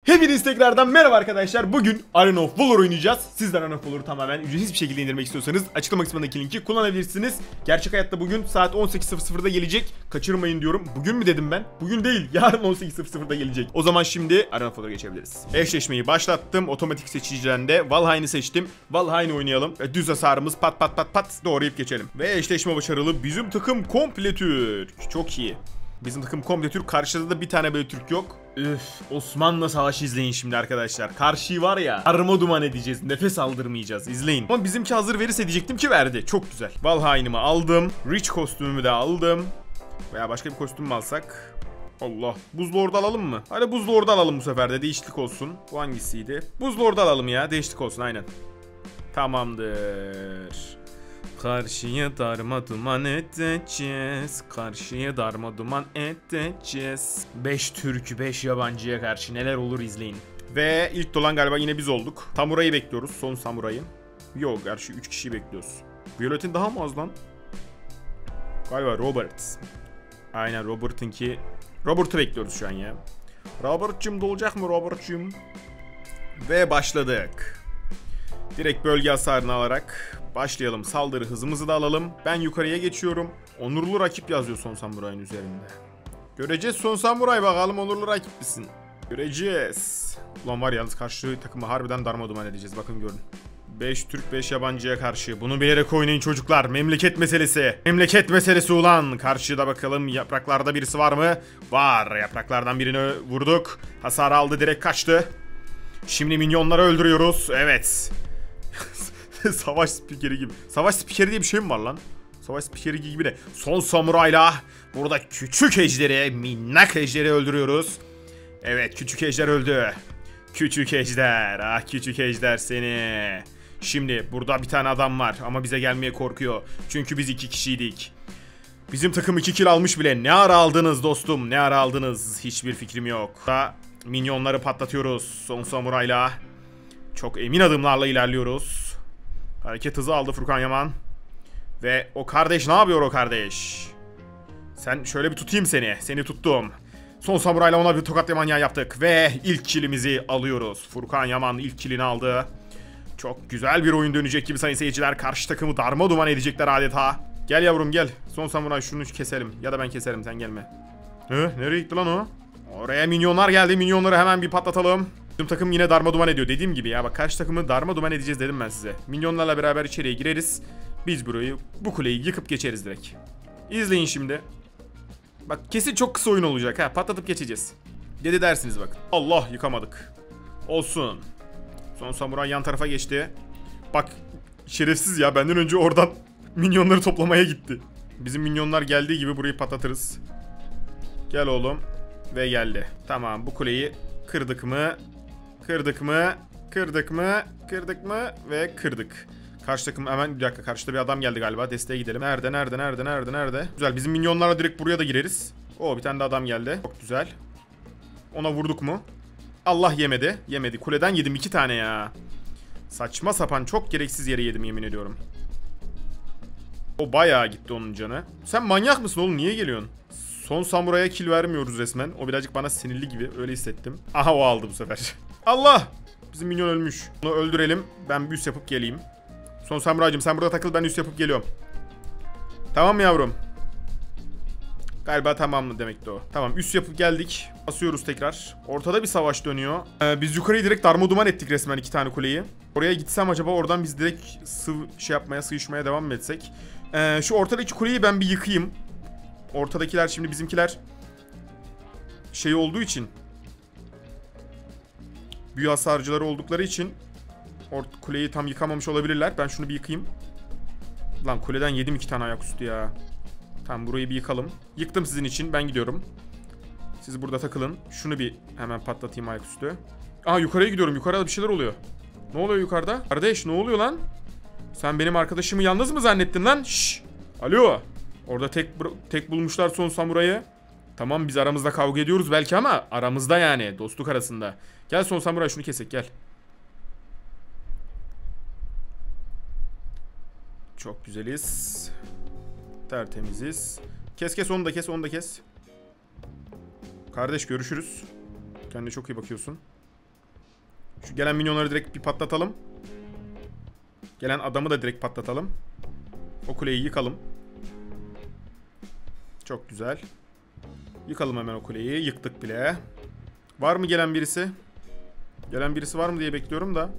Hepiniz tekrardan merhaba arkadaşlar. Bugün Arena of Valor oynayacağız. Sizden Arena of Valor'u tamamen ücretsiz bir şekilde indirmek istiyorsanız açıklama kısmındaki linki kullanabilirsiniz. Gerçek hayatta bugün saat 18.00'da gelecek. Kaçırmayın diyorum. Bugün mü dedim ben? Bugün değil. Yarın 18.00'da gelecek. O zaman şimdi Arena of Valor'a geçebiliriz. Eşleşmeyi başlattım. Otomatik seçiciden de Valheim'i seçtim. Valheim oynayalım. Düz hasarımız pat pat pat pat doğrayıp geçelim. Ve eşleşme başarılı. Bizim takım komple Türk. Çok iyi. Bizim takım komple Türk. Karşıda da bir tane böyle Türk yok. Üf, Osmanlı Savaşı izleyin şimdi arkadaşlar. Karşıyı var ya arma duman edeceğiz. Nefes aldırmayacağız. İzleyin. Ama bizimki hazır verirse diyecektim ki verdi. Çok güzel. Valheim'imi aldım. Rich kostümümü de aldım. Veya başka bir kostüm mü alsak? Allah. Buzlu orada alalım mı? Hadi buzlu orada alalım bu sefer de. Değişiklik olsun. Bu hangisiydi? Buzlu orada alalım ya. Değişiklik olsun aynen. Tamamdır. Karşıya darma duman edeceğiz. Karşıya darma duman edeceğiz. 5 Türk 5 yabancıya karşı neler olur izleyin. Ve ilk dolan galiba yine biz olduk. Samuray'ı bekliyoruz. Son samurayı. Yok gerçi 3 kişiyi bekliyoruz. Violet'in daha mı az lan? Galiba Robert. Aynen Robert'ınki. Robert'ı bekliyoruz şu an ya. Robert'cığım dolacak mı Robert'cığım? Ve başladık. Direkt bölge hasarını alarak başlayalım. Saldırı hızımızı da alalım. Ben yukarıya geçiyorum. Onurlu rakip yazıyor Son Samuray'ın üzerinde. Göreceğiz Son Samuray, bakalım onurlu rakip misin? Göreceğiz. Ulan var yalnız karşı takımı harbiden darmaduman edeceğiz. Bakın görün. 5 Türk 5 yabancıya karşı. Bunu bilerek oynayın çocuklar. Memleket meselesi. Memleket meselesi ulan. Karşıda bakalım yapraklarda birisi var mı? Var. Yapraklardan birini vurduk. Hasar aldı, direkt kaçtı. Şimdi minyonları öldürüyoruz. Evet. Savaş spikeri gibi. Savaş spikeri diye bir şey mi var lan? Savaş spikeri gibi de. Son samurayla burada küçük ejderi, minnak ejderi öldürüyoruz. Evet, küçük ejder öldü. Küçük ejder. Ah küçük ejder seni. Şimdi burada bir tane adam var ama bize gelmeye korkuyor. Çünkü biz 2 kişiydik. Bizim takım 2 kill almış bile. Ne ara aldınız dostum? Ne ara aldınız? Hiçbir fikrim yok. Burada minyonları patlatıyoruz son samurayla. Çok emin adımlarla ilerliyoruz. Hareket hızı aldı Furkan Yaman. Ve o kardeş ne yapıyor o kardeş? Sen şöyle bir tutayım seni. Seni tuttum. Son samurayla ona bir tokat manyağı yaptık. Ve ilk killimizi alıyoruz. Furkan Yaman ilk killini aldı. Çok güzel bir oyun dönecek gibi sayın seyirciler. Karşı takımı darma duman edecekler adeta. Gel yavrum gel. Son samuray şunu keselim. Ya da ben keserim, sen gelme. Nereye gitti lan o? Oraya minyonlar geldi. Minyonları hemen bir patlatalım. Bizim takım yine darma duman ediyor. Dediğim gibi ya bak, karşı takımı darma duman edeceğiz dedim ben size. Minyonlarla beraber içeriye gireriz. Biz bu kuleyi yıkıp geçeriz direkt. İzleyin şimdi. Bak kesin çok kısa oyun olacak ha. Patlatıp geçeceğiz. Dedi dersiniz bakın. Allah, yıkamadık. Olsun. Son samuray yan tarafa geçti. Bak şerefsiz ya, benden önce oradan minyonları toplamaya gitti. Bizim minyonlar geldiği gibi burayı patlatırız. Gel oğlum. Ve geldi. Tamam, bu kuleyi kırdık mı? Kırdık mı? Kırdık mı? Kırdık mı? Ve kırdık. Karşı takım hemen bir dakika, karşıda bir adam geldi galiba. Desteğe gidelim. Nerede? Güzel, bizim minyonlarla direkt buraya da gireriz. Oo, bir tane de adam geldi. Çok güzel. Ona vurduk mu? Allah, yemedi. Yemedi. Kuleden yedim 2 tane ya. Saçma sapan çok gereksiz yere yedim yemin ediyorum. O bayağı gitti onun canı. Sen manyak mısın oğlum, niye geliyorsun? Son samuraya kill vermiyoruz resmen. O birazcık bana sinirli gibi, öyle hissettim. Aha, o aldı bu sefer. Allah! Bizim minyon ölmüş. Onu öldürelim. Ben bir üst yapıp geleyim. Son samuraycığım sen burada takıl, ben üst yapıp geliyorum. Tamam mı yavrum? Galiba tamam mı demekti o. Tamam, üst yapıp geldik. Basıyoruz tekrar. Ortada bir savaş dönüyor. Biz yukarıyı direkt darmaduman ettik resmen 2 tane kuleyi. Oraya gitsem acaba, oradan biz direkt sıyışmaya devam mı etsek? Şu ortadaki kuleyi ben bir yıkayım. Ortadakiler şimdi bizimkiler şey olduğu için, büyü hasarcıları oldukları için kuleyi tam yıkamamış olabilirler. Ben şunu bir yıkayayım. Lan kuleden yedim 2 tane ayaküstü ya. Tamam, burayı bir yıkalım. Yıktım sizin için, ben gidiyorum. Siz burada takılın. Şunu bir hemen patlatayım ayaküstü. Aa, yukarıya gidiyorum. Yukarıda bir şeyler oluyor. Ne oluyor yukarıda? Kardeş ne oluyor lan? Sen benim arkadaşımı yalnız mı zannettin lan? Şşş. Alo. Orada tek bulmuşlar son samurayı. Tamam, biz aramızda kavga ediyoruz belki ama aramızda yani. Dostluk arasında. Gel son samuray, şunu kesek gel. Çok güzeliz. Tertemiziz. Kes onu da kes. Kardeş görüşürüz. Kendine çok iyi bakıyorsun. Şu gelen minyonları direkt bir patlatalım. Gelen adamı da direkt patlatalım. O kuleyi yıkalım. Çok güzel. Yıkalım hemen o kuleyi. Yıktık bile. Var mı gelen birisi? Gelen birisi var mı diye bekliyorum da.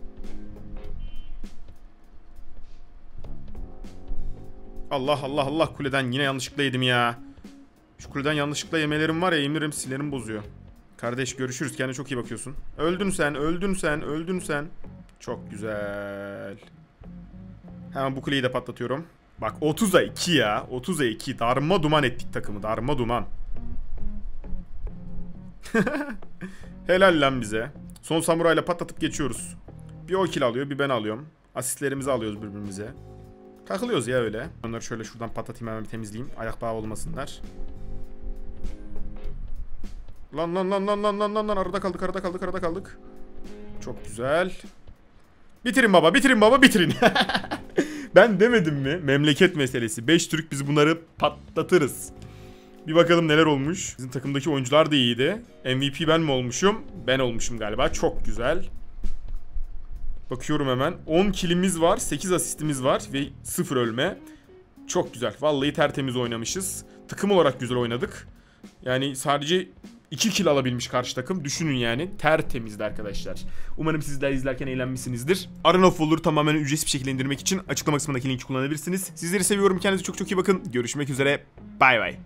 Allah Allah Allah, kuleden yine yanlışlıkla yedim ya. Şu kuleden yanlışlıkla yemelerim var ya, yemirim silerim bozuyor. Kardeş görüşürüz, kendine çok iyi bakıyorsun. Öldün sen, öldün sen, öldün sen. Çok güzel. Hemen bu kuleyi de patlatıyorum. Bak 30'a 2 ya. 30'a 2. Darma duman ettik takımı. Darma duman. Helal lan bize. Son samurayla patlatıp geçiyoruz. Bir o kill alıyor, bir ben alıyorum. Asistlerimizi alıyoruz birbirimize. Takılıyoruz ya öyle. Onları şöyle şuradan patlatayım, hemen bir temizleyeyim. Ayak bağı olmasınlar. Lan lan lan lan lan lan lan lan, arada kaldık, arada kaldık, arada kaldık. Çok güzel. Bitirin baba, bitirin baba, bitirin. Ben demedim mi? Memleket meselesi. 5 Türk, biz bunları patlatırız. Bir bakalım neler olmuş. Bizim takımdaki oyuncular da iyiydi. MVP ben mi olmuşum? Ben olmuşum galiba. Çok güzel. Bakıyorum hemen. 10 killimiz var. 8 asistimiz var. Ve 0 ölme. Çok güzel. Vallahi tertemiz oynamışız. Takım olarak güzel oynadık. Yani sadece 2 kill alabilmiş karşı takım. Düşünün yani. Tertemizdi arkadaşlar. Umarım sizler izlerken eğlenmişsinizdir. Arena of Valor'u tamamen ücretsiz bir şekilde indirmek için açıklama kısmındaki linki kullanabilirsiniz. Sizleri seviyorum. Kendinize çok çok iyi bakın. Görüşmek üzere. Bay bay.